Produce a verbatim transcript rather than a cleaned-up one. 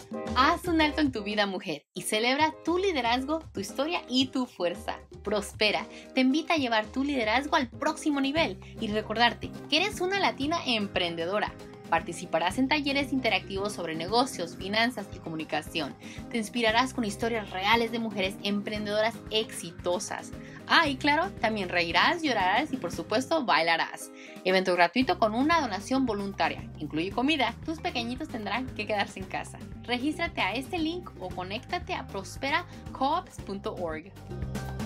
Haz un alto en tu vida, mujer, y celebra tu liderazgo, tu historia y tu fuerza. Prospera te invita a llevar tu liderazgo al próximo nivel y recordarte que eres una latina emprendedora. Participarás en talleres interactivos sobre negocios, finanzas y comunicación. Te inspirarás con historias reales de mujeres emprendedoras exitosas. Ah, y claro, también reirás, llorarás y por supuesto bailarás. Evento gratuito con una donación voluntaria. Incluye comida. Tus pequeñitos tendrán que quedarse en casa. Regístrate a este link o conéctate a prospera coops punto org.